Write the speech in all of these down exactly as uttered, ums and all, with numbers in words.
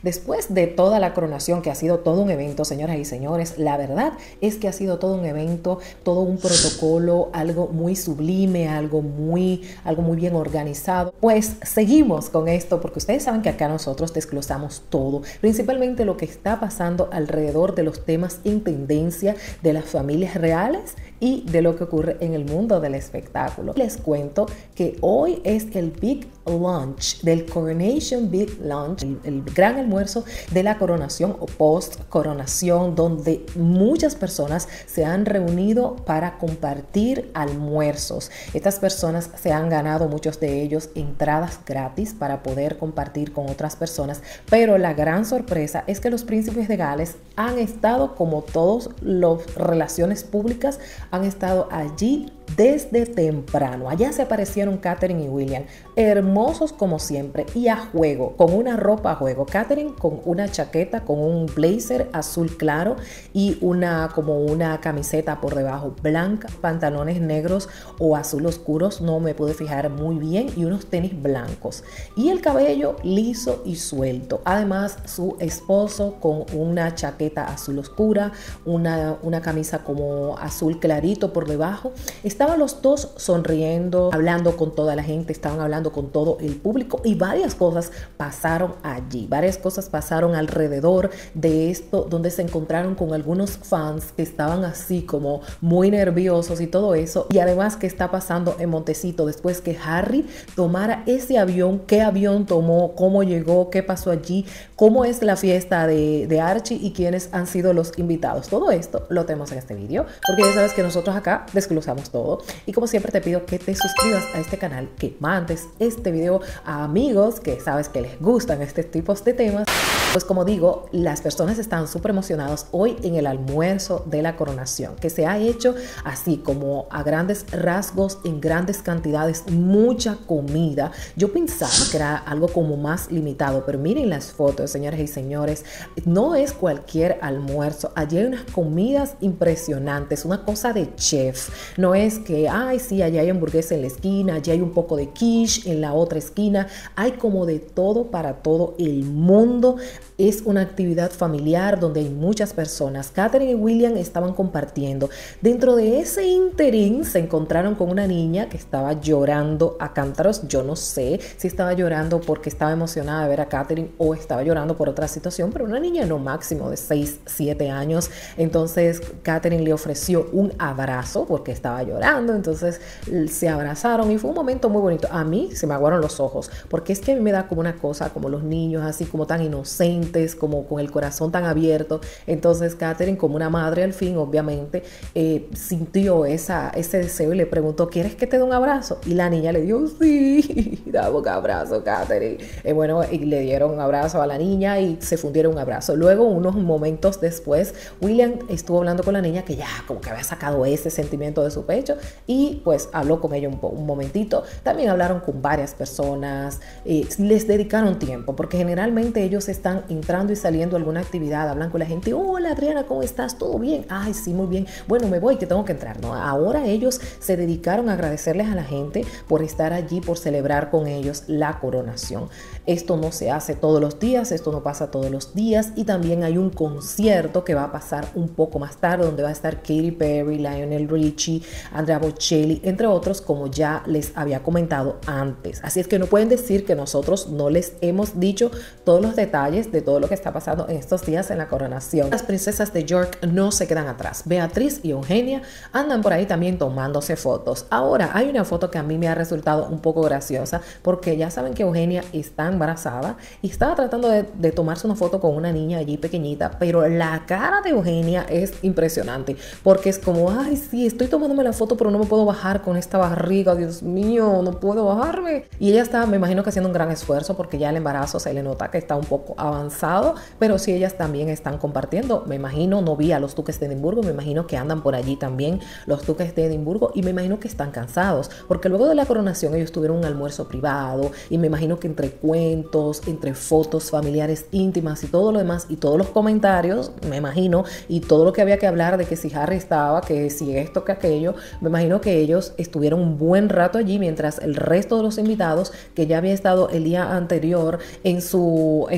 Después de toda la coronación, que ha sido todo un evento, señoras y señores, la verdad es que ha sido todo un evento, todo un protocolo, algo muy sublime, algo muy, algo muy bien organizado. Pues seguimos con esto porque ustedes saben que acá nosotros desglosamos todo, principalmente lo que está pasando alrededor de los temas en tendencia de las familias reales y de lo que ocurre en el mundo del espectáculo. Les cuento que hoy es el Big Lunch del Coronation Big Lunch, el, el gran almuerzo de la coronación o post coronación, donde muchas personas se han reunido para compartir almuerzos. Estas personas se han ganado, muchos de ellos, entradas gratis para poder compartir con otras personas, pero la gran sorpresa es que los príncipes de Gales han estado, como todas las relaciones públicas, han estado allí desde temprano. Allá se aparecieron Catherine y William, hermosos como siempre y a juego, con una ropa a juego. Catherine con una chaqueta, con un blazer azul claro y una como una camiseta por debajo blanca, pantalones negros o azul oscuros, no me pude fijar muy bien, y unos tenis blancos y el cabello liso y suelto. Además, su esposo con una chaqueta azul oscura, una, una camisa como azul clarito por debajo. Estaban los dos sonriendo, hablando con toda la gente, estaban hablando con todo el público, y varias cosas pasaron allí, varias cosas pasaron alrededor de esto, donde se encontraron con algunos fans que estaban así como muy nerviosos y todo eso. Y además, ¿qué está pasando en Montecito después que Harry tomara ese avión? ¿Qué avión tomó? ¿Cómo llegó? ¿Qué pasó allí? ¿Cómo es la fiesta de, de Archie? ¿Y quiénes han sido los invitados? Todo esto lo tenemos en este vídeo, porque ya sabes que nosotros acá desglosamos todo. Y como siempre te pido que te suscribas a este canal, que mandes este video a amigos que sabes que les gustan este tipo de temas. Pues como digo, las personas están súper emocionadas hoy en el almuerzo de la coronación, que se ha hecho así como a grandes rasgos, en grandes cantidades, mucha comida. Yo pensaba que era algo como más limitado, pero miren las fotos, señores y señores, no es cualquier almuerzo. Allí hay unas comidas impresionantes, una cosa de chef. No es que, ay, sí, allá hay hamburguesa en la esquina, allá hay un poco de quiche en la otra esquina. Hay como de todo para todo el mundo. Es una actividad familiar donde hay muchas personas. Catherine y William estaban compartiendo. Dentro de ese interín se encontraron con una niña que estaba llorando a cántaros. Yo no sé si estaba llorando porque estaba emocionada de ver a Catherine o estaba llorando por otra situación, pero una niña no máximo de seis, siete años. Entonces Catherine le ofreció un abrazo porque estaba llorando. Entonces se abrazaron y fue un momento muy bonito. A mí se me aguaron los ojos, porque es que a mí me da como una cosa, como los niños así como tan inocentes, como con el corazón tan abierto. Entonces Catherine, como una madre al fin, obviamente eh, sintió esa, ese deseo y le preguntó, ¿quieres que te dé un abrazo? Y la niña le dijo, sí, dame un abrazo, Catherine. Eh, bueno, y le dieron un abrazo a la niña y se fundieron un abrazo. Luego, unos momentos después, William estuvo hablando con la niña, que ya como que había sacado ese sentimiento de su pecho, y pues habló con ella un, un momentito. También hablaron con varias personas, eh, les dedicaron tiempo, porque generalmente ellos están entrando y saliendo a alguna actividad, hablan con la gente, hola Adriana, ¿cómo estás? ¿Todo bien? Ay, sí, muy bien. Bueno, me voy, que tengo que entrar, ¿no? Ahora ellos se dedicaron a agradecerles a la gente por estar allí, por celebrar con ellos la coronación. Esto no se hace todos los días, esto no pasa todos los días, y también hay un concierto que va a pasar un poco más tarde, donde va a estar Katy Perry, Lionel Richie, Andrea Bocelli, entre otros, como ya les había comentado antes. Así es que no pueden decir que nosotros no les hemos dicho todos los detalles de todo lo que está pasando en estos días en la coronación. Las princesas de York no se quedan atrás. Beatriz y Eugenia andan por ahí también tomándose fotos. Ahora, hay una foto que a mí me ha resultado un poco graciosa, porque ya saben que Eugenia está embarazada y estaba tratando de, de tomarse una foto con una niña allí pequeñita, pero la cara de Eugenia es impresionante, porque es como, ay, sí, estoy tomándome la foto, pero no me puedo bajar con esta barriga, Dios mío, no puedo bajarme. Y ella está, me imagino que haciendo un gran esfuerzo, porque ya el embarazo se le nota que está un poco avanzado, pero sí, ellas también están compartiendo. Me imagino, no vi a los duques de Edimburgo, me imagino que andan por allí también los duques de Edimburgo, y me imagino que están cansados, porque luego de la coronación ellos tuvieron un almuerzo privado, y me imagino que entre cuentos, entre fotos familiares íntimas y todo lo demás, y todos los comentarios, me imagino, y todo lo que había que hablar de que si Harry estaba, que si esto, que aquello, me imagino que ellos estuvieron un buen rato allí, mientras el resto de los invitados, que ya había estado el día anterior en su, en su día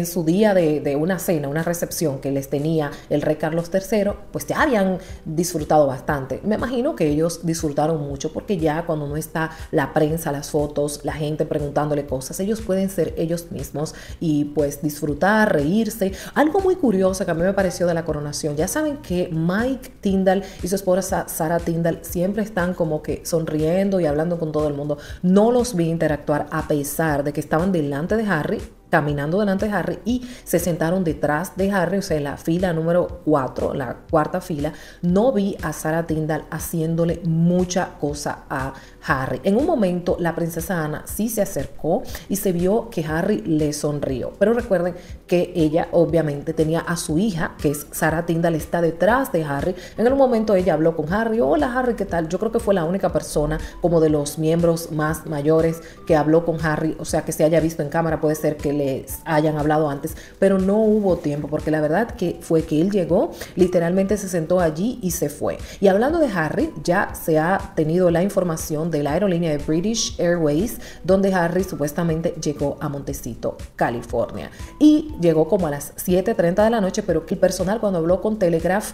día de, de una cena, una recepción que les tenía el rey Carlos tercero, pues ya habían disfrutado bastante. Me imagino que ellos disfrutaron mucho porque ya cuando no está la prensa, las fotos, la gente preguntándole cosas, ellos pueden ser ellos mismos y pues disfrutar, reírse. Algo muy curioso que a mí me pareció de la coronación, ya saben que Mike Tindall y su esposa Sarah Tindall siempre están como que sonriendo y hablando con todo el mundo. No los vi interactuar a pesar de que estaban delante de Harry, caminando delante de Harry, y se sentaron detrás de Harry, o sea, en la fila número cuatro, la cuarta fila. No vi a Sarah Tindall haciéndole mucha cosa a Harry. En un momento la princesa Ana sí se acercó y se vio que Harry le sonrió, pero recuerden que ella obviamente tenía a su hija, que es Sarah Tindall, está detrás de Harry. En el momento ella habló con Harry: hola Harry, ¿qué tal? Yo creo que fue la única persona como de los miembros más mayores que habló con Harry, o sea, que se haya visto en cámara. Puede ser que les hayan hablado antes, pero no hubo tiempo, porque la verdad que fue que él llegó, literalmente se sentó allí y se fue. Y hablando de Harry, ya se ha tenido la información de la aerolínea de British Airways, donde Harry supuestamente llegó a Montecito, California, y llegó como a las siete treinta de la noche, pero que el personal, cuando habló con Telegraph,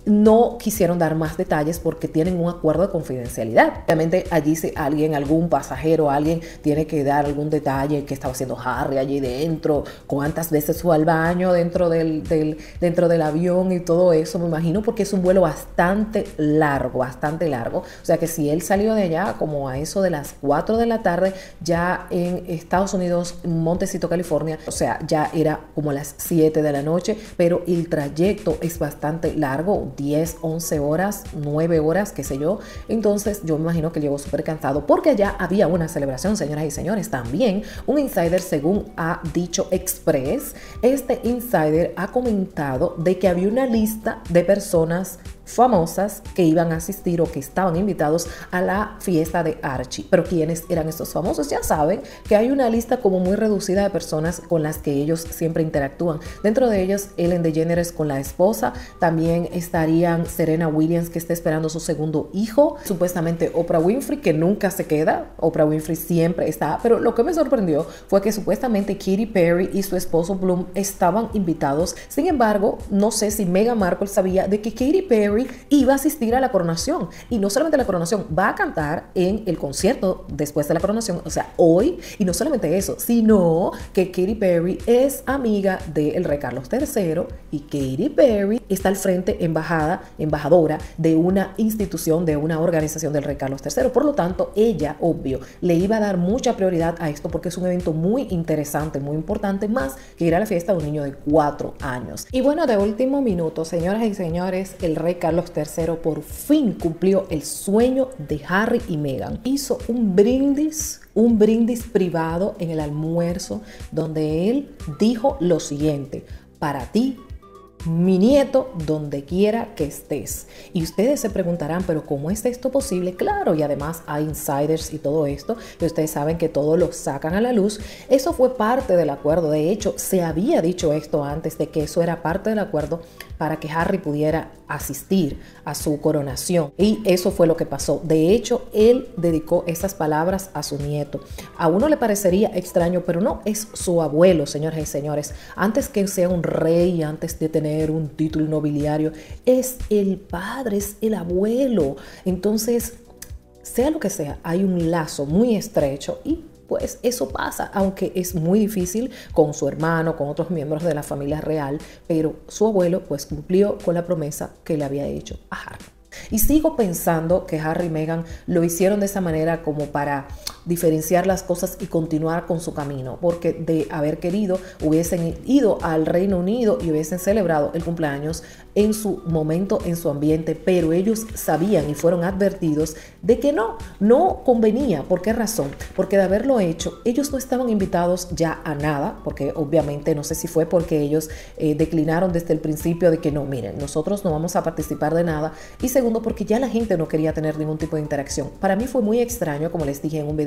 no quisieron dar más detalles porque tienen un acuerdo de confidencialidad. Obviamente allí si alguien, algún pasajero, alguien tiene que dar algún detalle, que estaba haciendo Harry allí dentro, cuántas veces fue al baño dentro del, del, dentro del avión y todo eso, me imagino, porque es un vuelo bastante largo, bastante largo. O sea que si él salió de allá como a eso de las cuatro de la tarde, ya en Estados Unidos, Montecito, California, o sea, ya era como las siete de la noche, pero el trayecto es bastante largo, diez, once horas, nueve horas, qué sé yo. Entonces yo me imagino que llegó súper cansado, porque allá había una celebración, señoras y señores. También un insider, según ha dicho Express, este insider ha comentado de que había una lista de personas famosas que iban a asistir o que estaban invitados a la fiesta de Archie. Pero ¿quiénes eran estos famosos? Ya saben que hay una lista como muy reducida de personas con las que ellos siempre interactúan. Dentro de ellos, Ellen DeGeneres con la esposa. También estarían Serena Williams, que está esperando su segundo hijo. Supuestamente Oprah Winfrey, que nunca se queda. Oprah Winfrey siempre está. Pero lo que me sorprendió fue que supuestamente Katy Perry y su esposo Bloom estaban invitados. Sin embargo, no sé si Meghan Markle sabía de que Katy Perry iba a asistir a la coronación, y no solamente a la coronación, va a cantar en el concierto después de la coronación, o sea, hoy. Y no solamente eso, sino que Katy Perry es amiga del rey Carlos tercero, y Katy Perry está al frente, embajada, embajadora de una institución, de una organización del rey Carlos tercero. Por lo tanto, ella, obvio, le iba a dar mucha prioridad a esto, porque es un evento muy interesante, muy importante, más que ir a la fiesta de un niño de cuatro años. Y bueno, de último minuto, señoras y señores, el rey Carlos tercero por fin cumplió el sueño de Harry y Meghan. Hizo un brindis, un brindis privado en el almuerzo, donde él dijo lo siguiente: para ti, mi nieto, donde quiera que estés. Y ustedes se preguntarán, pero ¿cómo es esto posible? Claro, y además hay insiders y todo esto, y ustedes saben que todo lo sacan a la luz. Eso fue parte del acuerdo. De hecho, se había dicho esto antes, de que eso era parte del acuerdo para que Harry pudiera asistir a su coronación. Y eso fue lo que pasó. De hecho, él dedicó esas palabras a su nieto. A uno le parecería extraño, pero no, es su abuelo, señoras y señores. Antes que sea un rey, antes de tener un título nobiliario, es el padre, es el abuelo. Entonces, sea lo que sea, hay un lazo muy estrecho, y pues eso pasa, aunque es muy difícil con su hermano, con otros miembros de la familia real, pero su abuelo pues cumplió con la promesa que le había hecho a Harry. Y sigo pensando que Harry y Meghan lo hicieron de esa manera como para diferenciar las cosas y continuar con su camino, porque de haber querido hubiesen ido al Reino Unido y hubiesen celebrado el cumpleaños en su momento, en su ambiente, pero ellos sabían y fueron advertidos de que no, no convenía. ¿Por qué razón? Porque de haberlo hecho, ellos no estaban invitados ya a nada, porque obviamente no sé si fue porque ellos eh, declinaron desde el principio de que no, miren, nosotros no vamos a participar de nada, y segundo, porque ya la gente no quería tener ningún tipo de interacción. Para mí fue muy extraño, como les dije en un video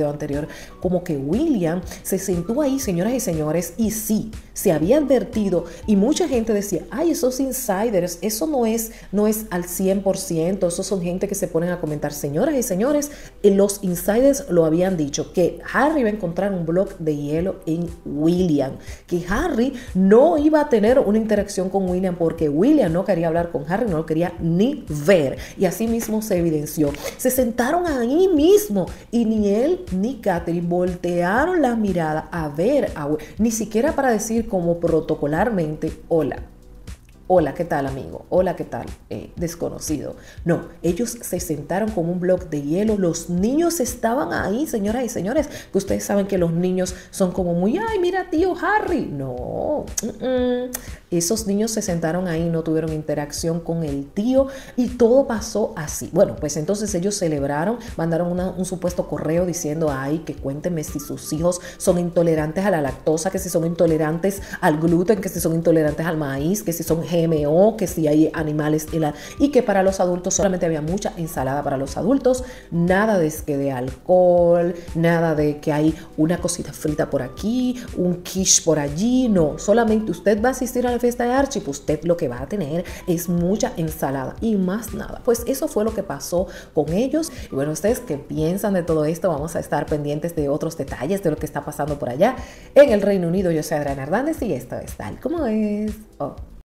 video anterior, como que William se sentó ahí, señoras y señores, y sí, se había advertido y mucha gente decía, ay, esos insiders, eso no es, no es al cien por ciento, esos son gente que se ponen a comentar. Señoras y señores, los insiders lo habían dicho, que Harry iba a encontrar un bloque de hielo en William, que Harry no iba a tener una interacción con William porque William no quería hablar con Harry, no lo quería ni ver, y así mismo se evidenció. Se sentaron ahí mismo y ni él ni Catherine voltearon la mirada a ver a William, ni siquiera para decir como protocolarmente, hola. Hola, ¿qué tal, amigo? Hola, ¿qué tal, eh, desconocido? No, ellos se sentaron con un bloque de hielo. Los niños estaban ahí, señoras y señores, que ustedes saben que los niños son como muy, ay, mira, tío Harry. No, mm -mm. Esos niños se sentaron ahí, no tuvieron interacción con el tío y todo pasó así. Bueno, pues entonces ellos celebraron, mandaron una, un supuesto correo diciendo, ay, que cuéntenme si sus hijos son intolerantes a la lactosa, que si son intolerantes al gluten, que si son intolerantes al maíz, que si son G M O, que si hay animales y que para los adultos solamente había mucha ensalada para los adultos, nada de, que de alcohol, nada de que hay una cosita frita por aquí, un quiche por allí, no, solamente usted va a asistir a la fiesta de Archie, pues usted lo que va a tener es mucha ensalada y más nada. Pues eso fue lo que pasó con ellos. Y bueno, ustedes qué piensan de todo esto, vamos a estar pendientes de otros detalles de lo que está pasando por allá en el Reino Unido. Yo soy Adriana Hernández y esto es Tal Como Es. Oh.